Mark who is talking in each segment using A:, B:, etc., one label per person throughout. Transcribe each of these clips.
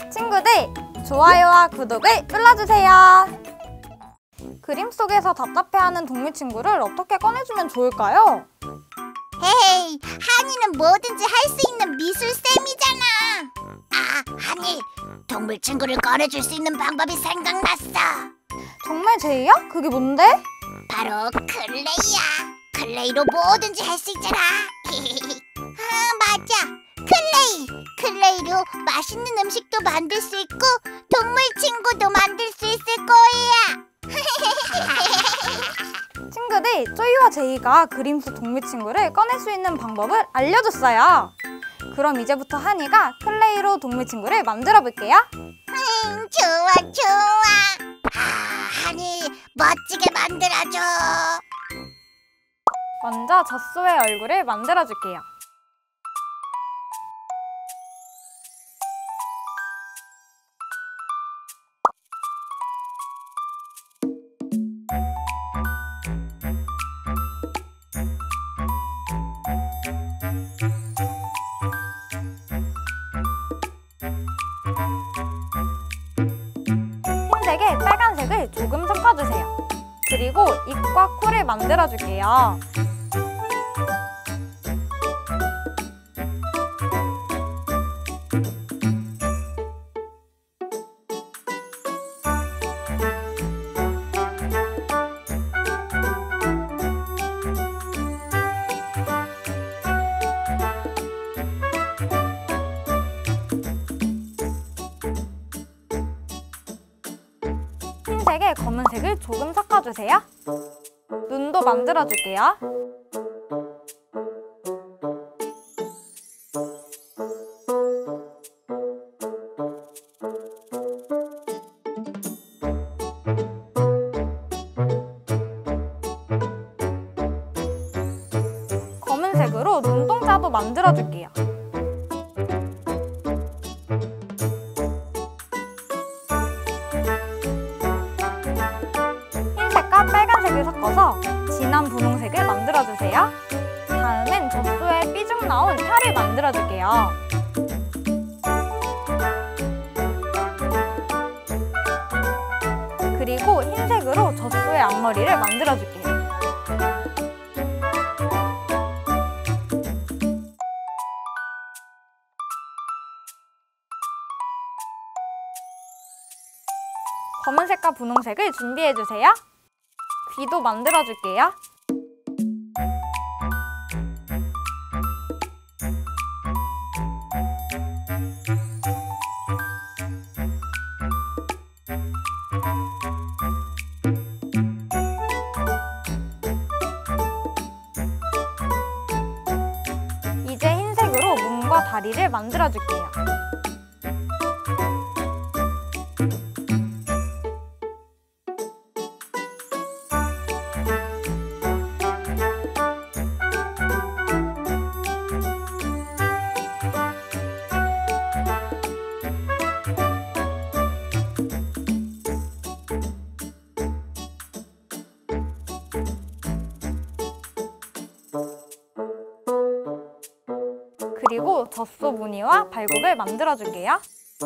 A: 친구들, 좋아요와 구독을 눌러주세요. 그림 속에서 답답해하는 동물 친구를 어떻게 꺼내주면 좋을까요?
B: 헤이, 한이는 뭐든지 할 수 있는 미술쌤이잖아. 아, 한이, 동물 친구를 꺼내줄 수 있는 방법이 생각났어.
A: 정말 제이야? 그게 뭔데?
B: 바로 클레이야. 클레이로 뭐든지 할 수 있잖아. 아, 맞아. 클레이로 맛있는 음식도 만들 수 있고 동물 친구도 만들 수 있을 거야.
A: 친구들, 쪼이와 제이가 그림 속 동물 친구를 꺼낼 수 있는 방법을 알려줬어요. 그럼 이제부터 한이가 클레이로 동물 친구를 만들어 볼게요.
B: 좋아. 아, 한이 멋지게 만들어줘.
A: 먼저 젖소의 얼굴을 만들어 줄게요. 흰색에 빨간색을 조금 섞어주세요. 그리고 입과 코를 만들어줄게요. 흰색에 검은색을 조금 섞어주세요. 눈도 만들어줄게요. 검은색으로 눈동자도 만들어줄게요. 흰색과 빨간색을 섞어서 진한 분홍색을 만들어주세요. 다음엔 젖소에 삐죽 나온 혀를 만들어줄게요. 그리고 흰색으로 젖소의 앞머리를 만들어줄게요. 검은색과 분홍색을 준비해주세요. 귀도 만들어줄게요. 이제 흰색으로 몸과 다리를 만들어줄게요. 그리고 젖소 무늬와 발굽을 만들어줄게요.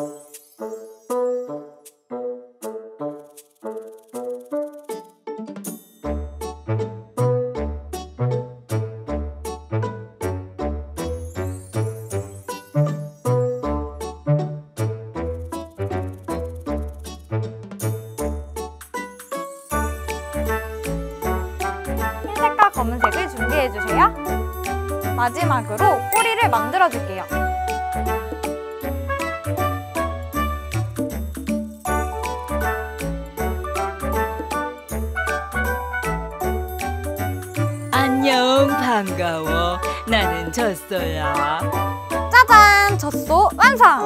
A: 흰색과 검은색을 준비해주세요. 마지막으로 꼬리를 만들어줄게요.
C: 안녕, 반가워. 나는 젖소야.
A: 짜잔! 젖소 완성!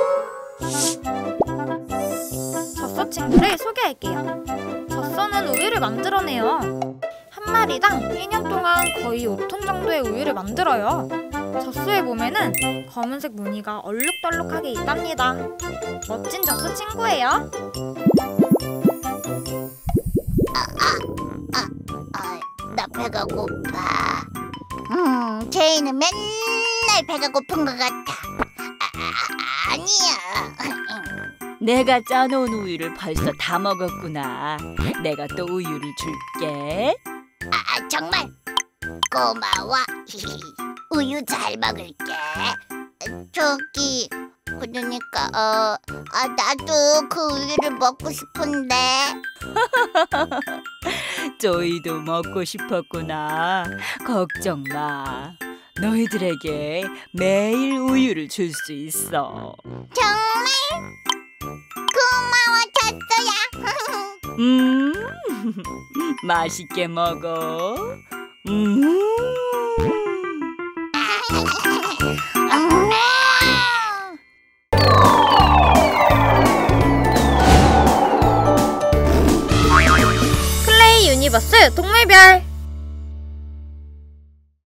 A: 젖소 친구를 소개할게요. 젖소는 우유를 만들어내요. 한 마리당 1년 동안 거의 5톤 정도의 우유를 만들어요. 젖소의 몸에는 검은색 무늬가 얼룩덜룩하게 있답니다. 멋진 젖소 친구예요.
B: 나 배가 고파. 제이는 맨날 배가 고픈 것 같아. 아니야.
C: 내가 짜놓은 우유를 벌써 다 먹었구나. 내가 또 우유를 줄게.
B: 정말 고마워. 우유 잘 먹을게. 저기 그러니까 나도 그 우유를 먹고 싶은데.
C: 조이도 먹고 싶었구나. 걱정 마. 너희들에게 매일 우유를 줄 수 있어.
B: 정말 고마워 졌어야.
C: 맛있게 먹어.
A: 클레이 유니버스 동물별